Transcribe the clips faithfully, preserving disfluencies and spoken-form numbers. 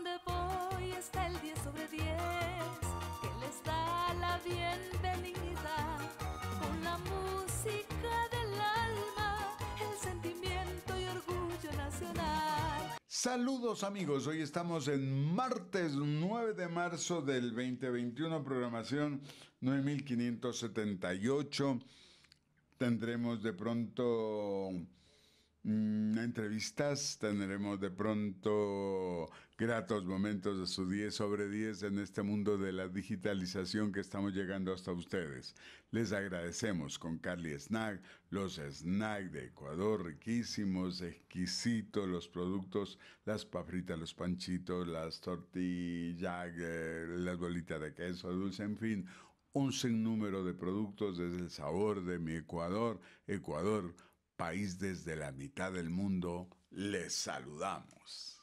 donde voy está el diez sobre diez, que les da la bienvenida con la música del alma, el sentimiento y orgullo nacional. Saludos amigos, hoy estamos en martes nueve de marzo del veinte veintiuno, programación nueve mil quinientos setenta y ocho. Tendremos de pronto mmm, entrevistas, tendremos de pronto gratos momentos de su diez sobre diez en este mundo de la digitalización que estamos llegando hasta ustedes. Les agradecemos con Carly Snack, los snacks de Ecuador, riquísimos, exquisitos, los productos, las papritas, los panchitos, las tortillas, las bolitas de queso dulce, en fin, un sinnúmero de productos desde el sabor de mi Ecuador. Ecuador, país desde la mitad del mundo, les saludamos.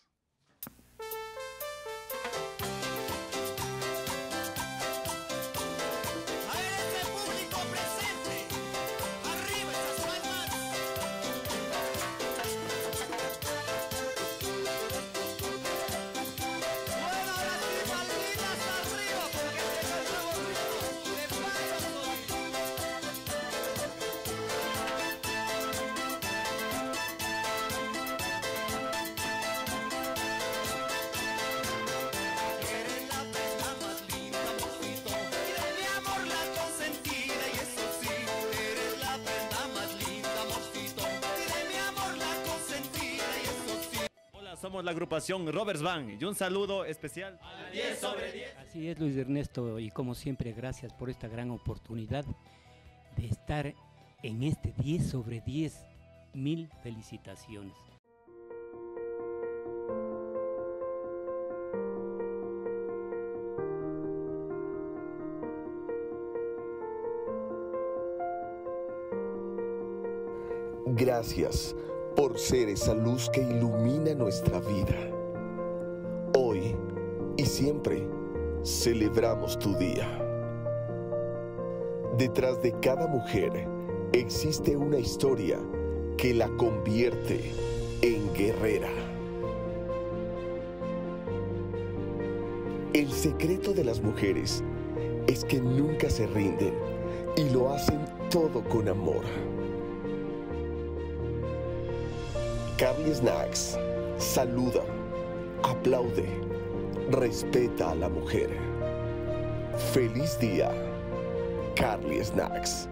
Somos la agrupación Roberts Band y un saludo especial al diez sobre diez. Así es, Luis Ernesto, y como siempre, gracias por esta gran oportunidad de estar en este diez sobre diez. Mil felicitaciones. Gracias por ser esa luz que ilumina nuestra vida. Hoy y siempre celebramos tu día. Detrás de cada mujer existe una historia que la convierte en guerrera. El secreto de las mujeres es que nunca se rinden y lo hacen todo con amor. Carly Snacks saluda, aplaude, respeta a la mujer. ¡Feliz día, Carly Snacks!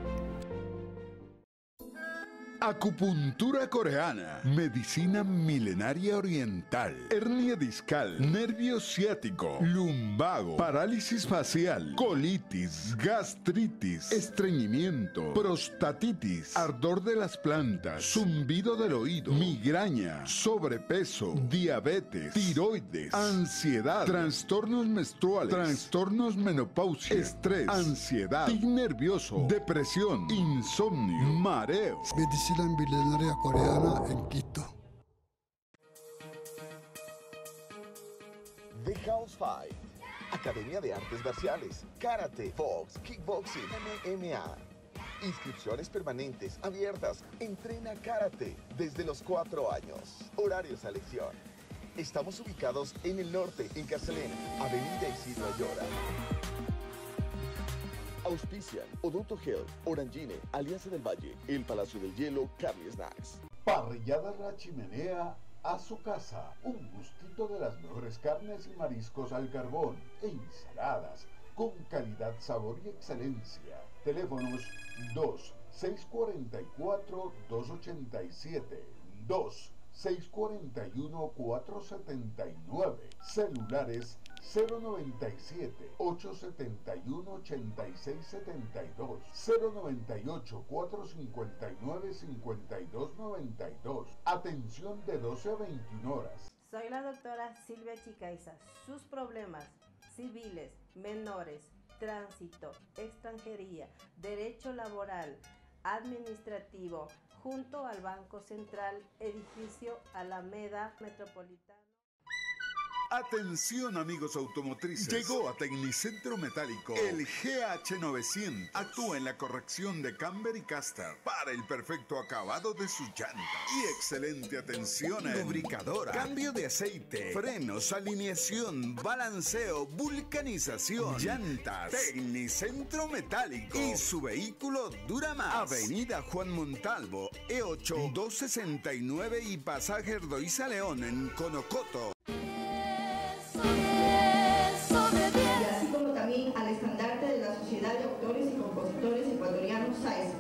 Acupuntura coreana, medicina milenaria oriental, hernia discal, nervio ciático, lumbago, parálisis facial, colitis, gastritis, estreñimiento, prostatitis, ardor de las plantas, zumbido del oído, migraña, sobrepeso, diabetes, tiroides, ansiedad, trastornos menstruales, trastornos menopáusicos, estrés, ansiedad, tic nervioso, depresión, insomnio, mareo. Medicina milenaria coreana en Quito. The House Fight, Academia de Artes Marciales, Karate, Box, Kickboxing, M M A. Inscripciones permanentes, abiertas. Entrena Karate desde los cuatro años. Horarios a elección. Estamos ubicados en el norte, en Carcelén, Avenida Isidro Ayora. Auspician Odonto Health, Orangine, Alianza del Valle, El Palacio del Hielo, Carly Snacks. Parrillada La Chimenea a su casa. Un gustito de las mejores carnes y mariscos al carbón e ensaladas con calidad, sabor y excelencia. Teléfonos dos seis cuatro cuatro, dos ocho siete, dos seis cuatro uno, cuatro siete nueve. Celulares cero noventa y siete, ochocientos setenta y uno, ochenta y seis setenta y dos, cero noventa y ocho, cuatrocientos cincuenta y nueve, cincuenta y dos noventa y dos. Atención de doce a veintiuna horas. Soy la doctora Silvia Chicaiza. Sus problemas civiles, menores, tránsito, extranjería, derecho laboral, administrativo, junto al Banco Central, edificio Alameda Metropolitano. Atención amigos automotrices, llegó a Tecnicentro Metálico el G H novecientos. Actúa en la corrección de camber y caster para el perfecto acabado de sus llantas y excelente atención en lubricadora, cambio de aceite, frenos, alineación, balanceo, vulcanización, llantas. Tecnicentro Metálico y su vehículo dura más. Avenida Juan Montalvo, E ocho, doscientos sesenta y nueve y Pasaje Erdoiza León en Conocoto. Y así como también al estandarte de la Sociedad de Autores y Compositores Ecuatorianos S A E S.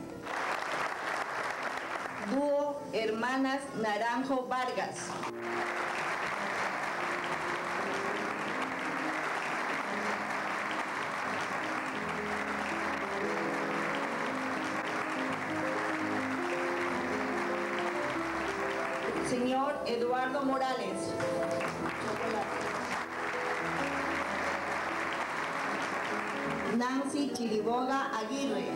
Dúo Hermanas Naranjo Vargas. Señor Eduardo Morales. Nancy Chiriboga Aguirre.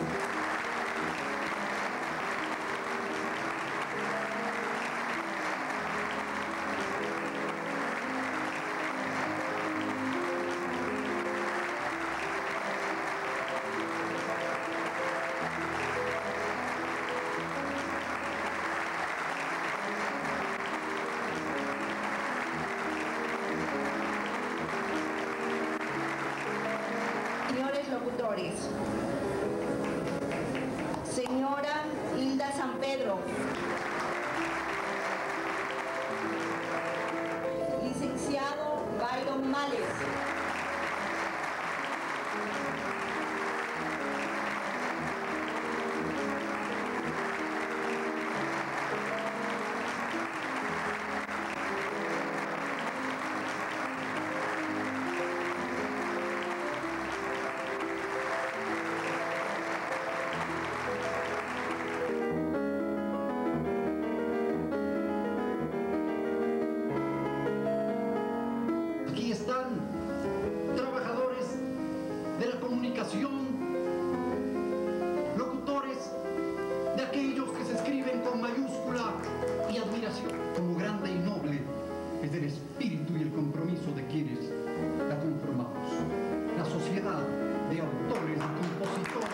Señores locutores, señora Hilda San Pedro, licenciado Byron Males, locutores de aquellos que se escriben con mayúscula y admiración. Como grande y noble es el espíritu y el compromiso de quienes la conformamos. La sociedad de autores y compositores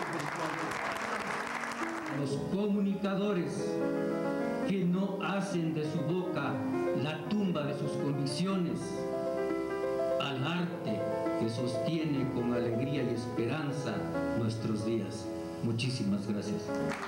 del Los comunicadores que no hacen de su boca la tumba de sus convicciones, al arte que sostiene con alegría y esperanza nuestros días. Muchísimas gracias.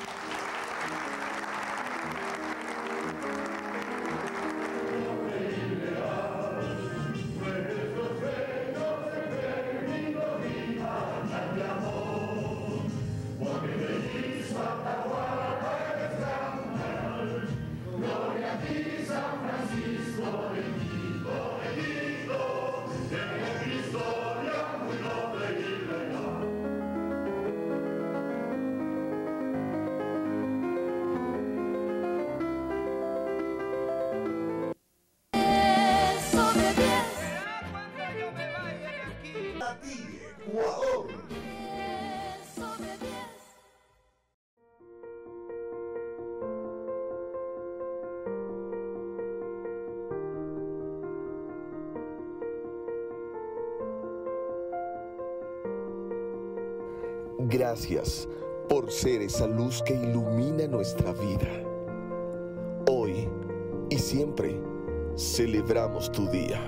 Gracias por ser esa luz que ilumina nuestra vida. Hoy y siempre celebramos tu día.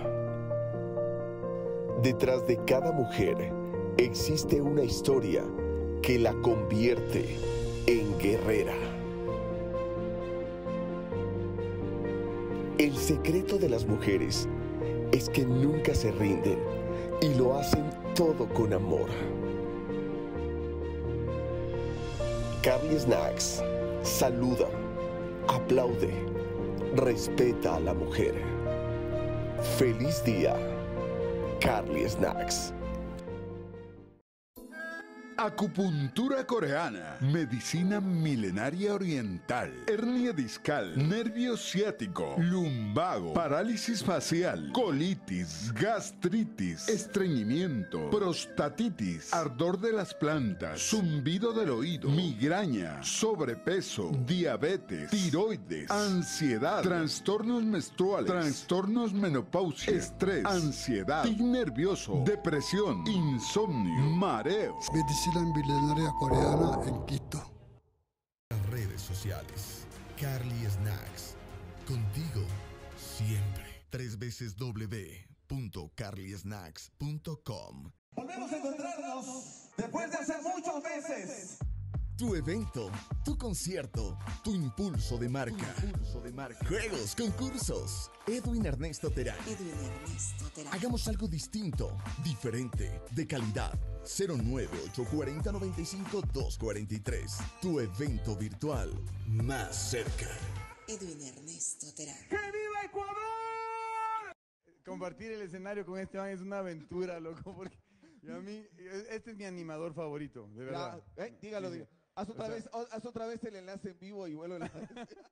Detrás de cada mujer existe una historia que la convierte en guerrera. El secreto de las mujeres es que nunca se rinden y lo hacen todo con amor. Carly Snacks saluda, aplaude, respeta a la mujer. Feliz día, Carly Snacks. Acupuntura coreana, medicina milenaria oriental, hernia discal, nervio ciático, lumbago, parálisis facial, colitis, gastritis, estreñimiento, prostatitis, ardor de las plantas, zumbido del oído, migraña, sobrepeso, diabetes, tiroides, ansiedad, trastornos menstruales, trastornos menopáusicos, estrés, ansiedad, tic nervioso, depresión, insomnio, mareos. Medicina milenaria coreana en Quito. Las redes sociales. Carly Snacks. Contigo siempre. Tres veces w punto carly snacks punto com. Volvemos a encontrarnos después de hace muchos meses. Tu evento, tu concierto, tu impulso de marca. Tu impulso de marca. Juegos, concursos. Edwin Ernesto Terán. Edwin Ernesto Terán. Hagamos algo distinto, diferente, de calidad. cero nueve ocho cuatro cero nueve cinco dos cuatro tres. Tu evento virtual más cerca. Edwin Ernesto Terán. ¡Que viva Ecuador! Compartir el escenario con este man es una aventura, loco, porque y a mí, este es mi animador favorito, de verdad. Ya, eh, dígalo, Sí, dígalo. Haz otra, o sea, vez, haz otra vez el enlace en vivo y vuelve a...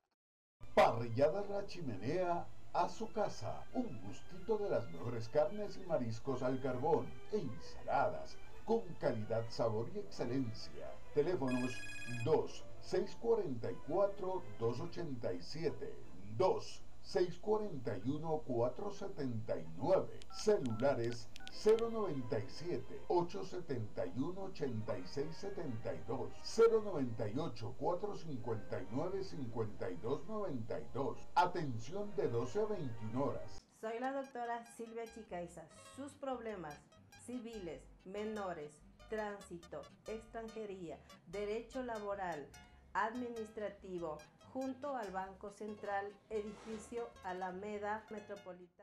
Parrillada La Chimenea a su casa. Un gustito de las mejores carnes y mariscos al carbón e ensaladas con calidad, sabor y excelencia. Teléfonos dos seis cuatro cuatro dos ocho siete, dos seis cuatro uno cuatro siete nueve. Celulares cero noventa y siete ocho setenta y uno ochenta y seis setenta y dos, cero noventa y ocho cuatro cincuenta y nueve cincuenta y dos noventa y dos. Atención de doce a veintiuna horas. Soy la doctora Silvia Chicaiza. Sus problemas civiles, menores, tránsito, extranjería, derecho laboral, administrativo, junto al Banco Central, edificio Alameda Metropolitano.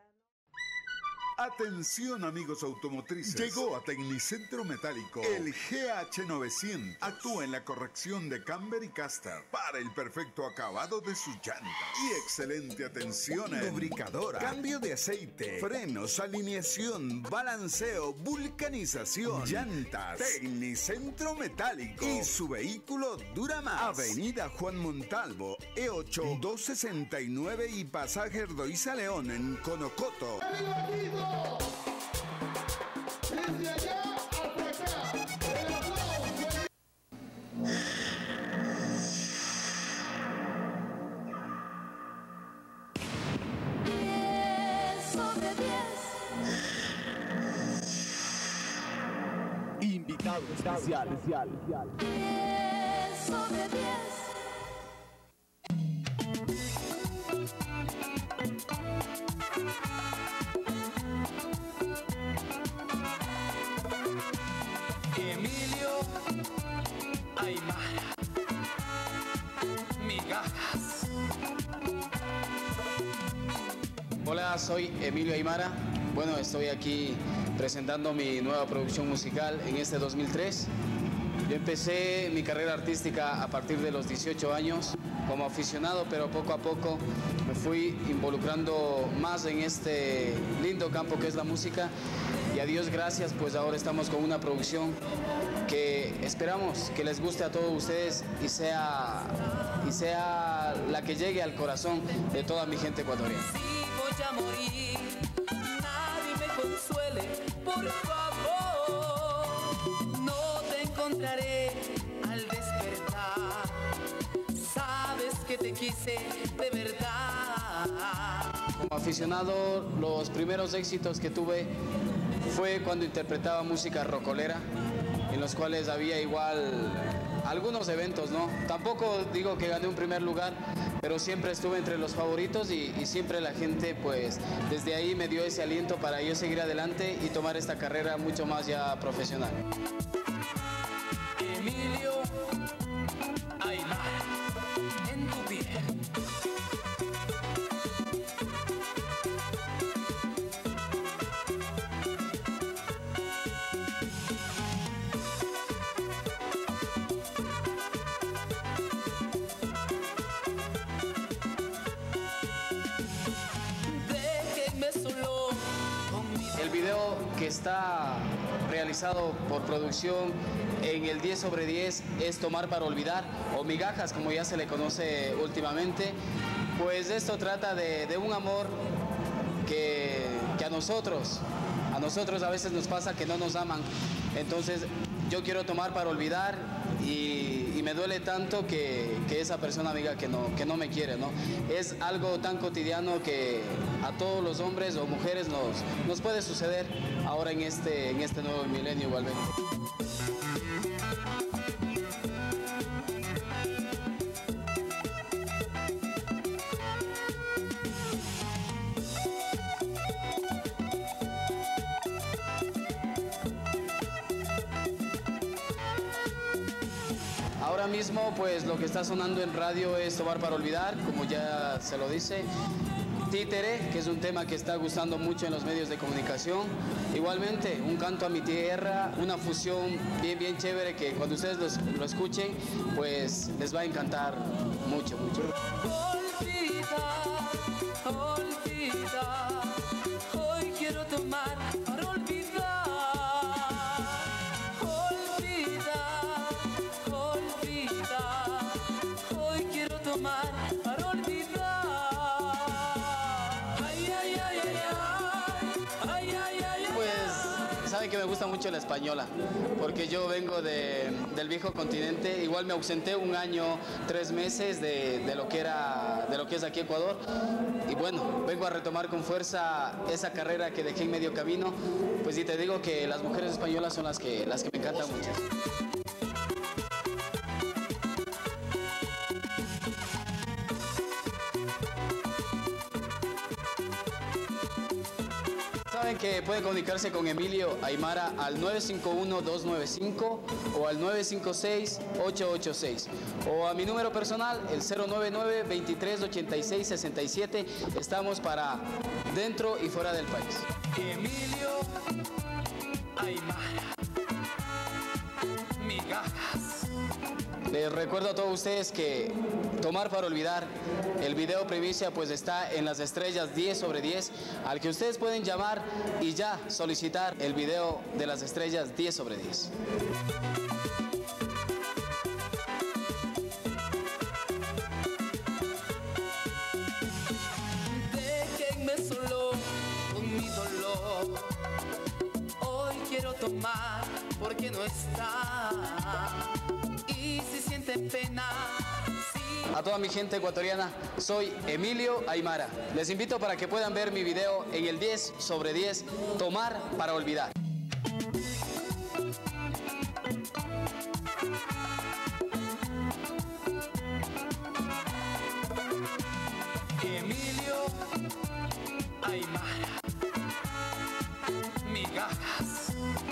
Atención amigos automotrices, llegó a Tecnicentro Metálico el G H novecientos. Actúa en la corrección de camber y caster para el perfecto acabado de sus llantas y excelente atención en lubricadora, cambio de aceite, frenos, alineación, balanceo, vulcanización, llantas. Tecnicentro Metálico y su vehículo dura más. Avenida Juan Montalvo, E ocho, doscientos sesenta y nueve y pasaje Erdoiza León en Conocoto. Desde allá hasta acá, el aplauso. diez sobre diez. Invitado especial. diez sobre diez. Emilio Aymara, migajas. Hola, soy Emilio Aymara. Bueno, estoy aquí presentando mi nueva producción musical en este dos mil tres. Yo empecé mi carrera artística a partir de los dieciocho años como aficionado, pero poco a poco me fui involucrando más en este lindo campo que es la música. Y a Dios gracias, pues ahora estamos con una producción que esperamos que les guste a todos ustedes y sea, y sea la que llegue al corazón de toda mi gente ecuatoriana. Si voy a morir, nadie me consuele, por favor. No te encontraré al despertar. Sabes que te quise de verdad. Como aficionado, los primeros éxitos que tuve fue cuando interpretaba música rockolera, en los cuales había igual algunos eventos, ¿no? Tampoco digo que gané un primer lugar, pero siempre estuve entre los favoritos y, y siempre la gente, pues, desde ahí me dio ese aliento para yo seguir adelante y tomar esta carrera mucho más ya profesional. Emilio Aymara, en tu piel. El video que está realizado por producción en el diez sobre diez es Tomar para Olvidar, o Migajas, como ya se le conoce últimamente. Pues esto trata de, de un amor que, que a nosotros, a nosotros a veces nos pasa que no nos aman. Entonces yo quiero tomar para olvidar y, y me duele tanto que, que esa persona diga que no, que no me quiere, ¿no? Es algo tan cotidiano que a todos los hombres o mujeres nos, nos puede suceder ahora en este, en este nuevo milenio igualmente. Ahora mismo, pues lo que está sonando en radio es Tomar para Olvidar, como ya se lo dice. Títere, que es un tema que está gustando mucho en los medios de comunicación. Igualmente, Un canto a mi tierra, una fusión bien, bien chévere que cuando ustedes lo, lo escuchen, pues les va a encantar mucho, mucho. Olvida, olvida, hoy quiero tomar para olvidar. Olvida, olvida, hoy quiero tomar para olvidar. Ay, ay, ay, ay, ay, ay, ay, ay. Pues saben que me gusta mucho la española, porque yo vengo de, del viejo continente. Igual me ausenté un año, tres meses de, de lo que era, de lo que es aquí Ecuador. Y bueno, vengo a retomar con fuerza esa carrera que dejé en medio camino. Pues sí, te digo que las mujeres españolas son las que, las que me encantan mucho. Saben que pueden comunicarse con Emilio Aymara al nueve cinco uno, dos nueve cinco o al nueve cinco seis, ocho ocho seis, o a mi número personal, el cero nueve nueve, veintitrés, ochenta y seis, sesenta y siete. Estamos para dentro y fuera del país. Emilio Aymara, Migajas. Les recuerdo a todos ustedes que Tomar para Olvidar, el video primicia, pues está en Las Estrellas diez sobre diez, al que ustedes pueden llamar y ya solicitar el video de Las Estrellas diez sobre diez. Déjenme solo con mi dolor. Hoy quiero tomar porque no está. Y si sienten pena. A toda mi gente ecuatoriana, soy Emilio Aymara. Les invito para que puedan ver mi video en el diez sobre diez, Tomar para Olvidar. Emilio Aymara, Migajas.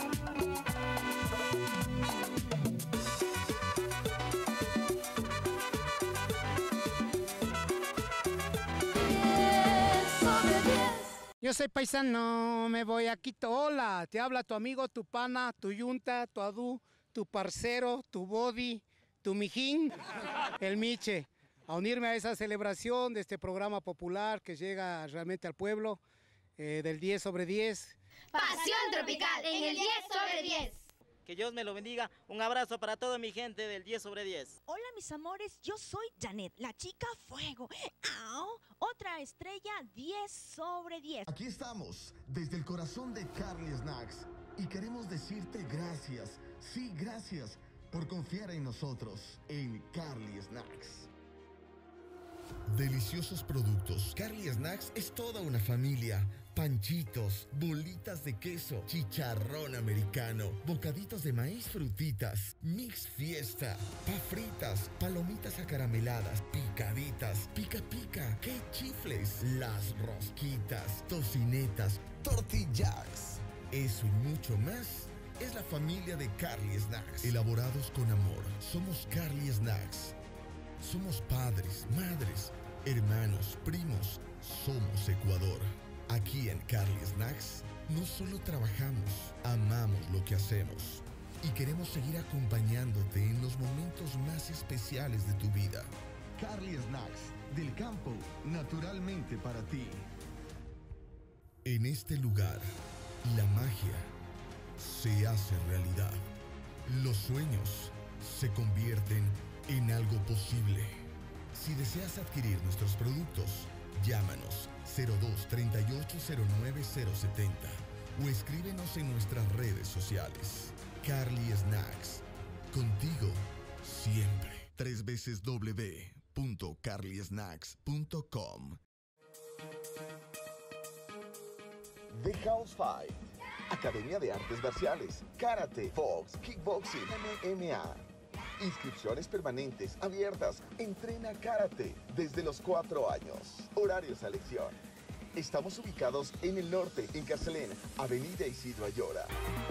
Yo soy paisano, me voy a Quito. Hola, te habla tu amigo, tu pana, tu yunta, tu adú, tu parcero, tu body, tu mijín, el Miche. A unirme a esa celebración de este programa popular que llega realmente al pueblo, eh, del diez sobre diez. Pasión Tropical en el diez sobre diez. Que Dios me lo bendiga. Un abrazo para toda mi gente del diez sobre diez. Hola, mis amores, yo soy Janet, la chica fuego. ¡Au! Otra estrella diez sobre diez. Aquí estamos, desde el corazón de Carly Snacks. Y queremos decirte gracias, sí, gracias, por confiar en nosotros, en Carly Snacks. Deliciosos productos. Carly Snacks es toda una familia. Panchitos, bolitas de queso, chicharrón americano, bocaditos de maíz, frutitas, mix fiesta, pa fritas, palomitas acarameladas, picaditas, pica pica, qué chifles, las rosquitas, tocinetas, tortillas. Eso y mucho más es la familia de Carly Snacks. Elaborados con amor, somos Carly Snacks. Somos padres, madres, hermanos, primos, somos Ecuador. Aquí en Carly Snacks no solo trabajamos, amamos lo que hacemos y queremos seguir acompañándote en los momentos más especiales de tu vida. Carly Snacks, del campo, naturalmente para ti. En este lugar, la magia se hace realidad. Los sueños se convierten en algo posible. Si deseas adquirir nuestros productos, llámanos cero dos treinta y ocho cero nueve cero setenta o escríbenos en nuestras redes sociales. Carly Snacks, contigo siempre. Tres veces w punto carly snacks punto com. The House Five, Academia de Artes Marciales, Karate, Box, Kickboxing, M M A. Inscripciones permanentes, abiertas. Entrena Karate desde los cuatro años. Horario selección. Estamos ubicados en el norte, en Carcelén, Avenida Isidro Ayora.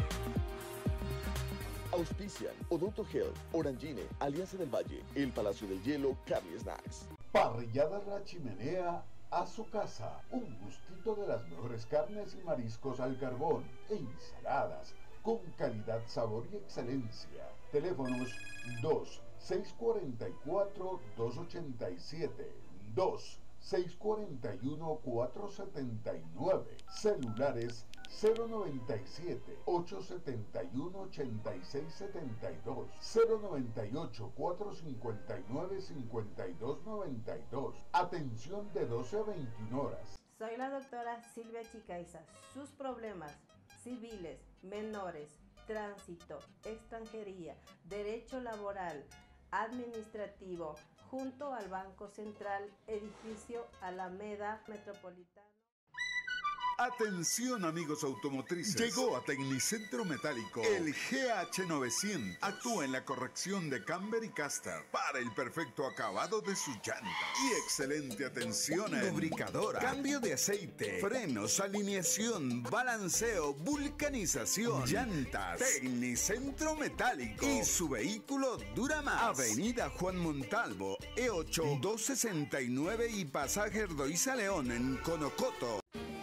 Auspician Odonto Health, Orangine, Alianza del Valle, El Palacio del Hielo, Carly Snacks. Parrillada La Chimenea a su casa. Un gustito de las mejores carnes y mariscos al carbón e ensaladas con calidad, sabor y excelencia. Teléfonos dos seis cuatro cuatro dos ocho siete, dos seis cuatro uno cuatro siete nueve. Celulares cero noventa y siete, ochocientos setenta y uno, ochenta y seis setenta y dos, cero noventa y ocho, cuatrocientos cincuenta y nueve, cincuenta y dos noventa y dos. Atención de doce a veintiuna horas. Soy la doctora Silvia Chicaiza. Sus problemas civiles, menores, tránsito, extranjería, derecho laboral, administrativo, junto al Banco Central, edificio Alameda Metropolitano. Atención amigos automotrices, llegó a Tecnicentro Metálico el G H novecientos. Actúa en la corrección de camber y caster para el perfecto acabado de sus llantas y excelente atención en lubricadora, cambio de aceite, frenos, alineación, balanceo, vulcanización, llantas. Tecnicentro Metálico y su vehículo dura más. Avenida Juan Montalvo, E ocho, doscientos sesenta y nueve y Pasaje Erdoiza León en Conocoto.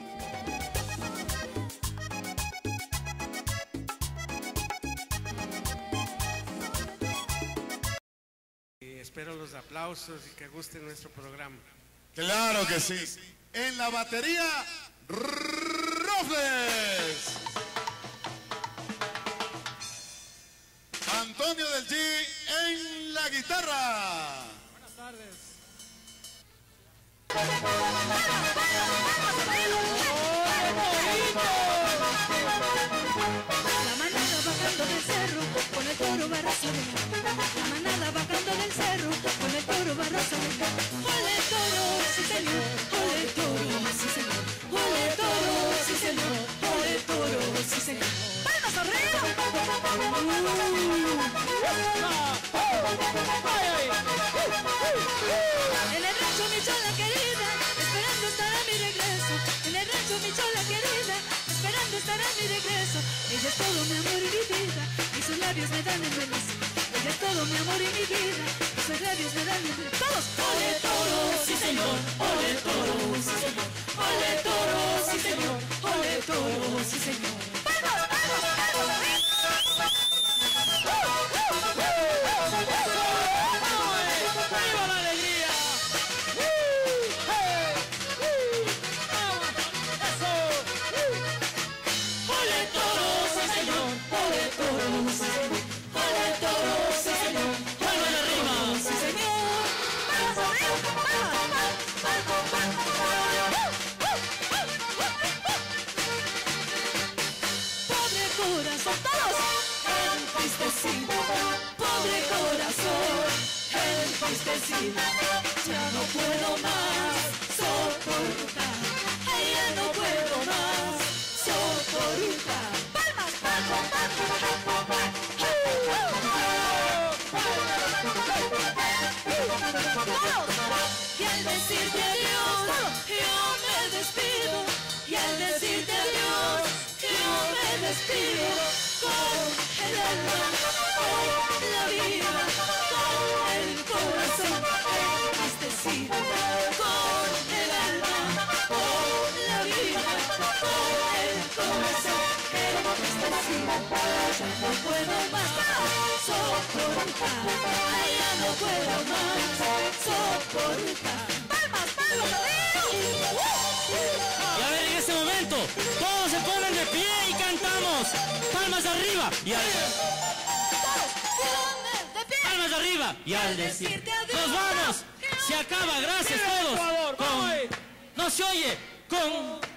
Espero los aplausos y que guste nuestro programa. Claro que sí. En la batería, Robles. Antonio del G en la guitarra. Buenas tardes. La manada bajando del cerro, con el toro barroso de la manada bajando del cerro, con el toro barroso de ole toro, sí señor, ole toro, sí señor, ole toro, sí señor, ole toro, sí señor. ¡Palmas arriba! En el rancho mi chola querida, esperando estará mi regreso. En el rancho mi chola querida, esperando estará mi regreso. Ella es todo mi amor y mi vida, y sus labios me dan en beso. Ella es todo mi amor y mi vida, y sus labios me dan en beso. Todos, ole toro, sí señor, ole toro, sí señor, ole toro, sí señor, ole toro, sí señor. ¡Vamos, vamos, vamos! ¡Viva la alegría! ¡Ole toro, sí señor! ¡Ole toro, sí señor! ¡Ole toro, sí señor! ¡Ole arriba, sí señor! ¡Vamos arriba! Pobre corazón, todos entristecido. Pobre corazón entristecido. Ya no puedo más soportar. Ay, ya no puedo más soportar. Palmas, palmas, palmas. Y al decirte adiós, yo me despido. Y al decirte adiós, yo me despido. Con el alma, con la vida, con el corazón entristecido. Con el alma, con la vida, con el corazón entristecido. Ya no puedo más soportar. Ay, ya no puedo más soportar. ¡Palmas, palmas! Y a ver, en este momento, todos se ponen de pie y cantamos. vamos. Palmas arriba. Y al... Palmas arriba. Y al decir, nos vamos. Se acaba, gracias todos. Con... No se oye. Con...